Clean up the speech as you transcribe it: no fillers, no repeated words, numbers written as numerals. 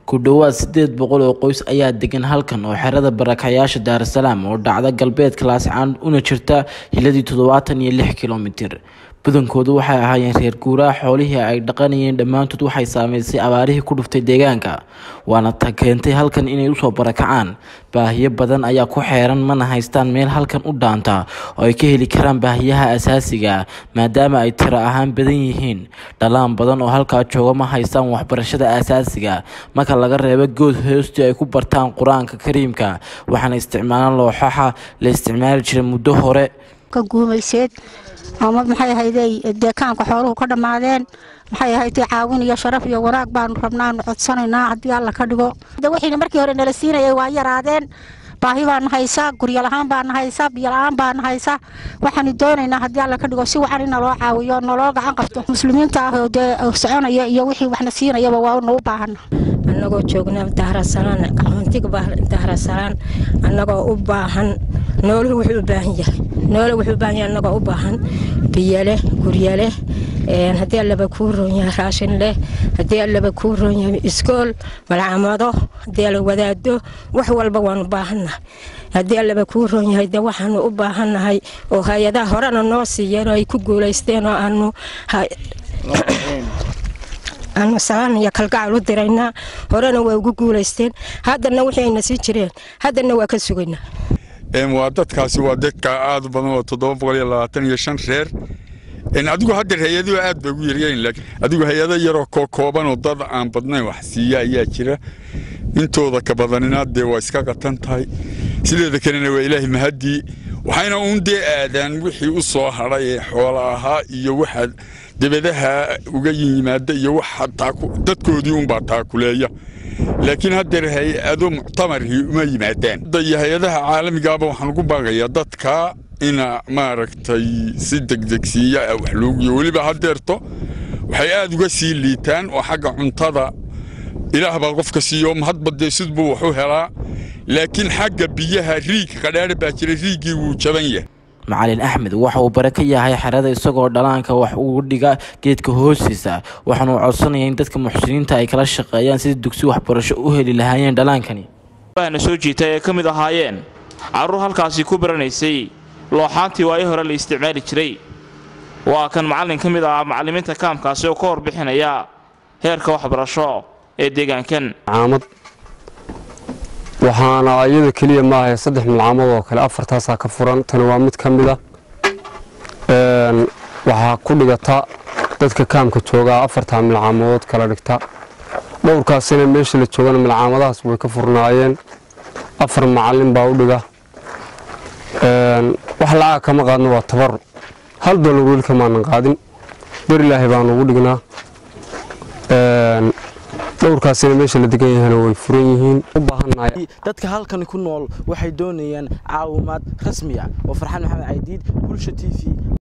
ku dhawaad 800 oo qoys ayaa degan halkan oo xerada barakacayaasha Dar es Salaam oo dhacda galbeedka Laascaan una jirta hiladii 76 kiiloomitir. Badankoodu waxay ahaayeen reer guuraa xoolihii ay dhaqanayeen dhammaantood waxay saameysay abaarihii ku dhuftay deegaanka waana ta keentay halkan inay u soo barakacaan. Baahiyo badan ayaa ku xeeran mana haystaan meel halkan u dhaanta oo ay ka heli karaan baahiyaha asaasiga maadaama ay tiro ahaan badan yihiin. Dhalaan badan oo halka jooga ma haystaan waxbarashada asaasiga marka laga reebo good hoosti ay ku bartaan Quraanka Kariimka waxaana isticmaalaan looxaha la isticmaali jiray muddo hore ka guumayseed ama maxay hayday deegaanka xooluhu ka dhamaadeen maxay hayday caawin iyo sharaf iyo wanaag baan rabnaa codsanaynaa hadii alla ka dhigo wixii markii hore nala siinayay waa yaraadeen baahi baan haysaa guriga lahaan baan haysaa biyo la'aan baan haysaa waxaan doonaynaa hadii alla ka dhigo si wacan in loo caawiyo nolol gacan qabto muslimiinta oo soconaya iyo wixii waxna siinayaba waa u baahan annagoo joognaa Dar es Salaam qaxoontiga Dar es Salaam annagoo u baahan nolol wuxuu u baahan yahay annagoo u baahan biyo leh guriga leh hadii alla ku roon yahay raashin leh hadii alla ku roon yahay iskool malcamado hadii alla wadaado wax walba waan u baahanahay hadii alla ku roon yahay waxaan u baahanahay oo hay'adaha horena noo siiyeen ay ku guuleysteen oo aanu salaan iyo kalgacal u dirayna horena way ugu guuleysteen haddana waxayna sii jireen haddana waa ka sugaynaa waa dadkaasi waa dadka aad badan oo 725 reer adigu hadda hay'adu aad bay ugu yareen laakiin adigu hay'ada yar oo kooban oo dad aan badnayn wax siiya ayaa jira intooda ka badanina waa iska qatan tahay sideeda kalena waa Ilaahay mahadi waxayna aadaan wixii u soo haray xoolaha iyo waxa dibadaha uga yimaada iyo waxa dadkoodii baa taakuleeya laakiin hadda hay'ado muctamarhi uma yimaadaan hay'adaha caalamiga ah waxaan ugu baaqayaa dadka ina maaragtay si degdegsiya wax loogu waliba hadeerto waxay aad uga sii liitaan oo xagga cuntada ilaah baa qofka siiyo mahadbadee sidbu wuxuu helaa laakiin xagga biyaha riig qadhaar baa jira riigii wuu jaban yahay Macallin Axmed waxa uu baraka yahay xerada isagoo dhalaanka wax ugu dhiga geedka hoostiisa waxaanu codsanayaa in dadka muxsiniinta ay kala shaqeeyaan sidii dugsi waxbarasho u heli lahaayeen dhalaankani waxaana soo jiitay ee kamid ahaayeen carruur halkaasi ku baranaysay looxaantii waa hore la isticmaali jiray waa kan macallin kamid ah macallimiinta kaamkaasi oo ka warbixinaya heerka waxbarasho ee deegaankan waxaana ayada kaliya ma ahay 3 malcaamad oo kale 4taas ka furan tan waa mid kamid ah waxa ku dhigata dadka kaamka jooga 4 malcaamood kala dhigta dhowrkaasina meesha la joogana malcaamadaas way ka furnaayeen 4 macallin baa u dhiga wax lacag kama qaadno waa tabar $1 wiil kama qaadin bar Ilaahay baan ugu dhignaa dhowrkaasina meesha la degan yahay way furan yihiin u baahanahay dadka halkan ku nool waxay doonayaan caawimaad rasmi ah oo Farxaan Maxamed Caydiid Bulsho TV